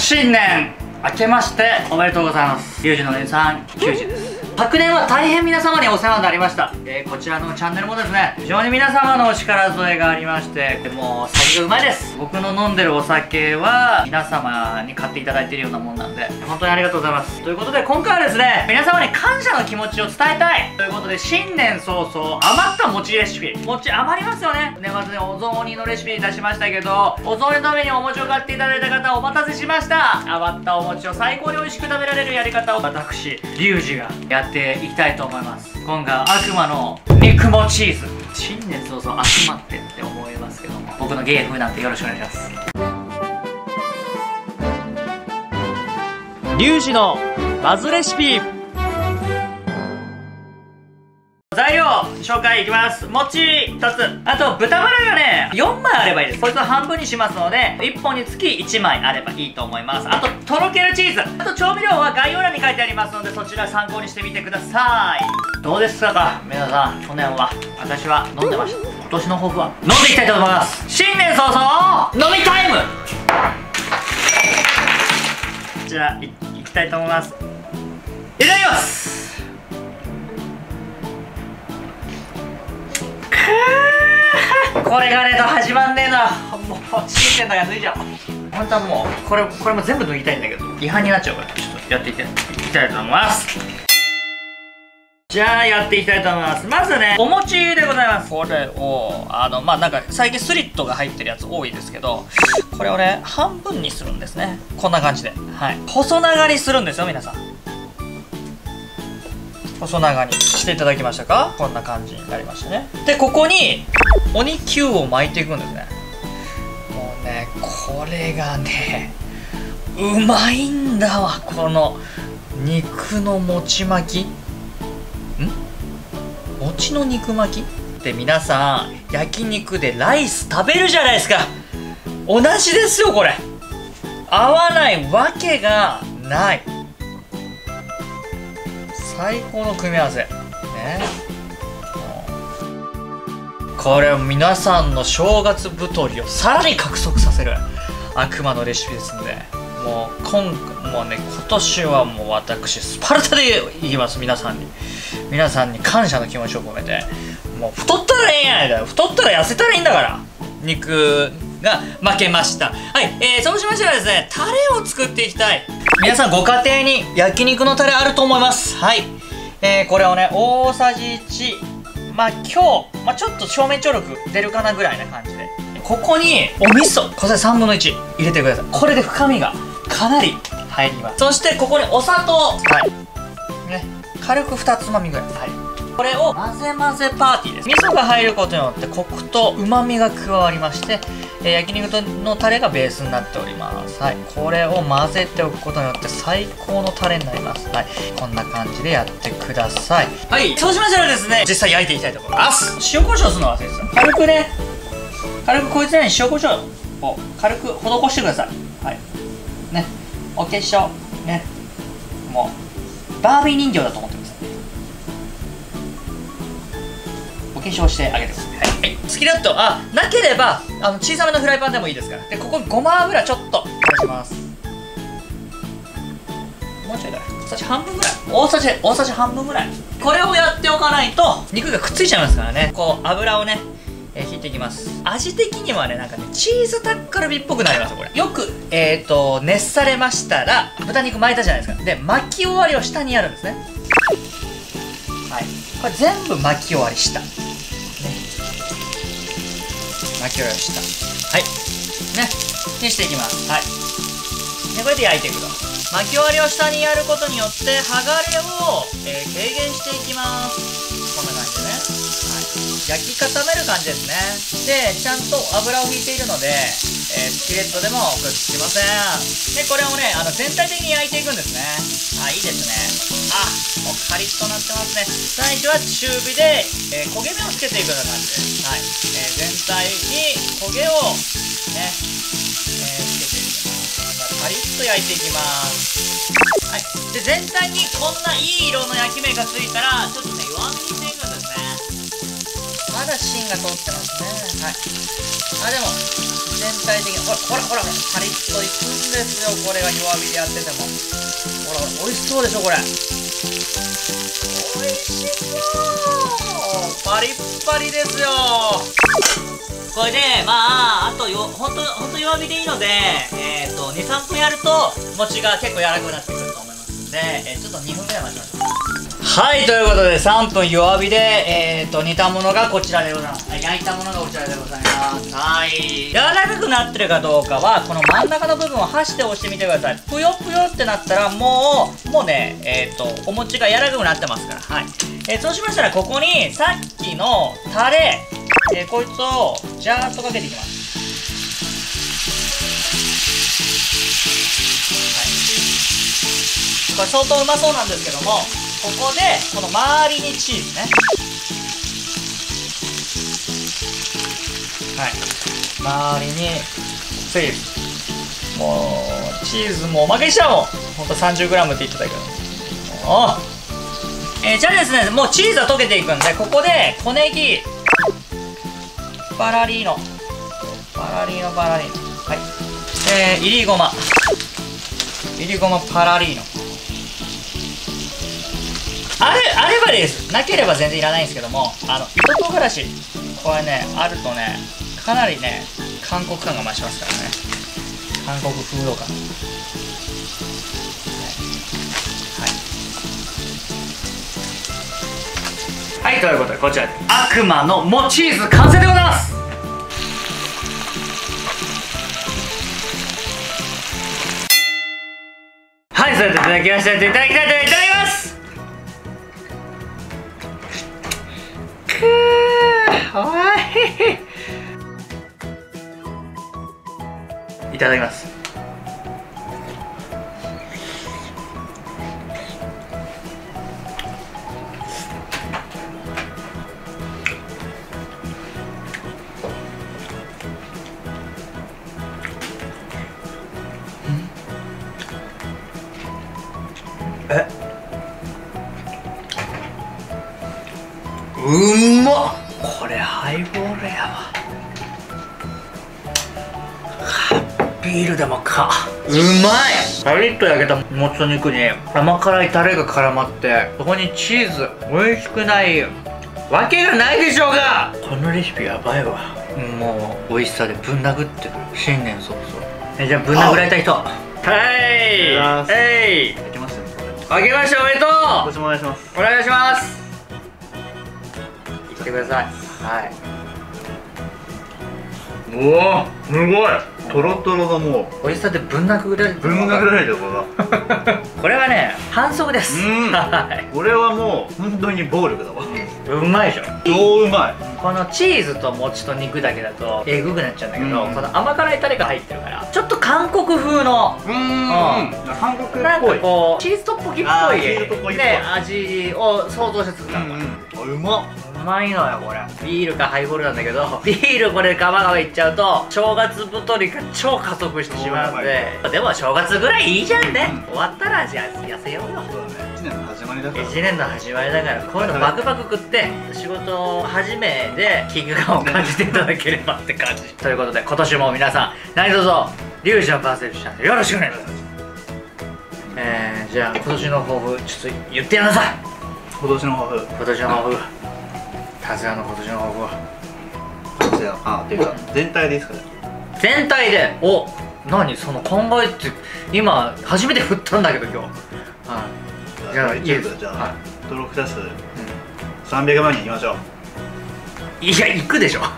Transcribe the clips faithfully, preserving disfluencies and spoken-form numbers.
新年明けましておめでとうございます。リュウジの姉さん、キュウジです。昨年は大変皆様にお世話になりました。えー、こちらのチャンネルもですね、非常に皆様のお力添えがありまして、もう酒がうまいです。僕の飲んでるお酒は皆様に買っていただいているようなもんなんで、本当にありがとうございます。ということで今回はですね、皆様に感謝の気持ちを伝えたいということで、新年早々余った餅レシピ、餅余りますよね。年末にお雑煮のレシピに出しましたけど、お雑煮のためにお餅を買っていただいた方お待たせしました。余ったお餅を最高に美味しく食べられるやり方を私リュウジがやってっていきたいと思います。今回は悪魔の肉もチーズ。新年早々悪魔ってって思いますけども、僕の芸風なんてよろしくお願いします。 リュウジのバズレシピ。 材料紹介いきます。餅ひとつ、あと豚バラがねよんまいあればいいです。こいつを半分にしますのでいっぽんにつきいちまいあればいいと思います。あととろけるチーズ、あと調味料は概要欄に書いてありますので、そちら参考にしてみてください。どうですか皆さん、去年は私は飲んでました。今年の抱負は飲んでいきたいと思います。新年早々飲みタイム。じゃあ い, いきたいと思います。いただきます。これがねえと始まんねえな。もう新年だから脱いじゃおう。本当はもうこれこれも全部脱ぎたいんだけど違反になっちゃうから、ちょっとやっていきたいと思います。じゃあやっていきたいと思います。まずね、お餅でございます。これをあのまあなんか最近スリットが入ってるやつ多いですけど、これをね半分にするんですね。こんな感じで、はい、細長にするんですよ皆さん。細長にしていただきましたか？こんな感じになりましたね。でここに鬼キューを巻いていくんですね。もうねこれがねうまいんだわ。この肉の餅巻き、ん餅の肉巻きで、皆さん焼肉でライス食べるじゃないですか。同じですよこれ。合わないわけがない。最高の組み合わせね。これは皆さんの正月太りをさらに加速させる悪魔のレシピですので、もう今もうね今年はもう私スパルタでいきます。皆さんに皆さんに感謝の気持ちを込めて、もう太ったらええやないだよ。太ったら痩せたらいいんだから。肉が負けました。はい、えー、そうしましたらですね、タレを作っていきたい。皆さんご家庭に焼肉のタレあると思います。はい、えー、これをね大さじいち、まあ今日、まあ、ちょっと表面張力出るかなぐらいな感じで、ここにお味噌小さじさんぶんのいち入れてください。これで深みがかなり入ります。そしてここにお砂糖、はいね、軽くにつまみぐらい、はい、これを混ぜ混ぜパーティーです。味噌が入ることによってコクとうまみが加わりまして、えー、焼肉のタレがベースになっております。はい、これを混ぜておくことによって最高のタレになります。はい、こんな感じでやってください。はい、そうしましたらですね、実際焼いていきたいと思います。塩コショウするの忘れてた。軽くね軽くこいつらに塩コショウを軽く施してください。はいね、お化粧ね、もうバービー人形だと思ってください。お化粧してあげてください。はい、好きだと、あ、なければあの小さめのフライパンでもいいですから。でここにごま油ちょっとお願いします。もうちょいだね、大さじ半分ぐらい、大さじ大さじ半分ぐらい。これをやっておかないと肉がくっついちゃいますからね。こう油をね、えー、引いていきます。味的にはねなんかねチーズタッカルビっぽくなります。これよくえっ、ー、と熱されましたら豚肉巻いたじゃないですか。で巻き終わりを下にやるんですね。はい、これ全部巻き終わり下、ね、巻き終わり下、はいねにしていきます。はいでこれで焼いていくと、巻き終わりを下にやることによって剥がれを、えー、軽減していきます。こんな感じでね、はい、焼き固める感じですね。でちゃんと油を引いているので、えー、スキレットでもくっつきません。でこれをねあの全体的に焼いていくんですね。あ、いいですね。あ、もうカリッとなってますね。最初は中火で、えー、焦げ目をつけていくような感じです。はい、えー、全体に焦げをね、えー、つけていきます。カリッと焼いていきます。はい、で全体にこんないい色の焼き目がついたらちょっとね弱火にしていくんですね。まだ芯が通ってますね。はい。あ、でも、全体的に、ほら、ほら、ほら、ほら、パリッといくんですよ。これが弱火でやってても。ほら、ほら、美味しそうでしょ、これ。美味しそう。パリッパリですよ。これで、まあ、あとよ、ほんと、ほんと弱火でいいので、えっと、に、さんぷんやると、餅が結構柔らかくなってくると思いますんで、えー、ちょっとにふんぐらい待ちましょう。はい、ということでさんぷん弱火で、えーと、煮たものがこちらでございます。焼いたものがこちらでございます。はい。柔らかくなってるかどうかは、この真ん中の部分を箸で押してみてください。ぷよぷよってなったら、もう、もうね、えーと、お餅が柔らかくなってますから。はい。えー、そうしましたら、ここに、さっきのタレ、えー、こいつを、ジャーッとかけていきます。これ相当うまそうなんですけども、ここでこの周りにチーズね、はい、周りにチーズ、もうチーズもおまけしちゃおう。ほんと さんじゅうグラム って言ってたけど、おえー、じゃあですね、もうチーズは溶けていくんで、ここで小ネギパラリーノパラリーノパラリーノ、はい、えー、いりごまいりごまパラリーノ、あれ、あればです。なければ全然いらないんですけども、あの、糸唐辛子。これね、あるとね、かなりね、韓国感が増しますからね。韓国風土感。はい。はい、ということで、こちらで、悪魔のもチーズ完成でございます。はい、それでいただきました。いただきたいといただきます。くー、おい。いただきます。え、うまっ。これハイボールやわ。ビールでもか。うまい。パリッと焼けたもつ肉に甘辛いタレが絡まって、そこにチーズ。美味しくないわけがないでしょうが。このレシピやばいわ。もう美味しさでぶん殴ってくる。新年早々。え、じゃあぶん殴られた人、はい、はい、 できましたね。 あげましょう。おめでとう。 今年もお願いします。 お願いします。いってください。はい。うわ、すごい。 トロトロがもう美味しさでぶん殴られてる。 ぶん殴られてるこれが。 これはね、反則です。 うん。 はい。 これはもう本当に暴力だわ。 うまいでしょ。 超うまい。 このチーズと餅と肉だけだとえぐくなっちゃうんだけど、 うん、 この甘辛いタレが入ってるからちょっと韓国風の、 うん、韓国っぽい、 なんかこうチーズトッポギっぽいで味を想像して作ったの。 うん、うまっ。 うまいのよこれ。ビールかハイボールなんだけど、ビールこれガバガバいっちゃうと正月太りが超加速してしまうんで、でも正月ぐらいいいじゃんね、うん、終わったらじゃあ痩せようよ。そうだね、いちねんの始まりだから。いちねんの始まりだから、こういうのバクバク食って仕事始めで危機感を感じていただければって感じということで、今年も皆さん何卒リュウジのパーセプションよろしくお願いします。えー、じゃあ今年の抱負ちょっと言ってやなさい。 今年の抱負、 今年の抱負、達也の今年の抱負は。 達也、あ、っていうか全体でいいですかね。 全体で。お、何その考えって今初めて振ったんだけど今日。はい。じゃあいいです。 じゃあ登録者数さんびゃくまんにんいきましょう。 いや、行くでしょ。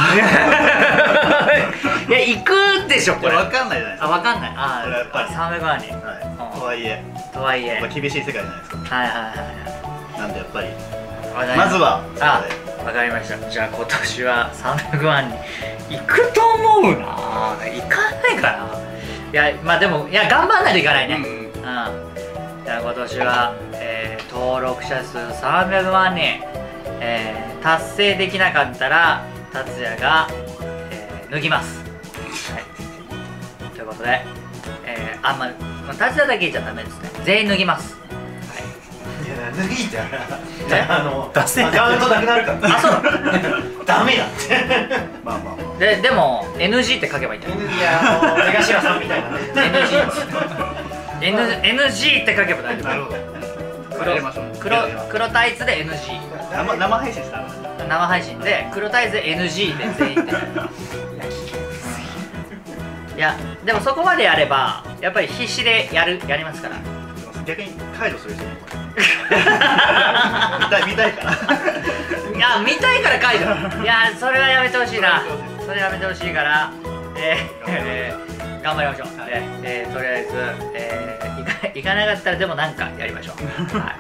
いや、行くでしょこれ。 分かんないじゃないですか。 あ、分かんない。あ、 これやっぱりさんびゃくまんにん。 はい。とはいえとはいえ厳しい世界じゃないですか。 はいはいはい。 なんでやっぱりままずは、 あ、わかりました。じゃあ今年はさんびゃくまんにん行くと思うな。行かないかな。いや、まあでも、いや、頑張んないといかないね。うん。うん、じゃあ今年は、えー、登録者数さんびゃくまんにん、えー、達成できなかったら達也が、えー、脱ぎます。はい。ということで、えー、あんま達也だけ言っちゃダメですね。全員脱ぎます。 脱ぎってあね、 あのアカウントなくなるから。 あ、そう脱ダメだってまあまあまあででも エヌジー って書けばいいんじゃない？ いやもう出頭さんみたいなねエヌジー Nエヌジー って書けば大丈夫。 なるほど黒やりましょう黒黒タイツで エヌジー、 生生配信したら生配信で黒タイツで エヌジー で全員でいやでもそこまでやればやっぱり必死でやるやりますから。 逆に解除する人も見たい見たいからいや見たいから解除いやそれはやめてほしいな。それやめてほしいからえー、えー、頑張りましょう。で、えー、とりあえず、えー、行か行かなかったらでもなんかやりましょう。はい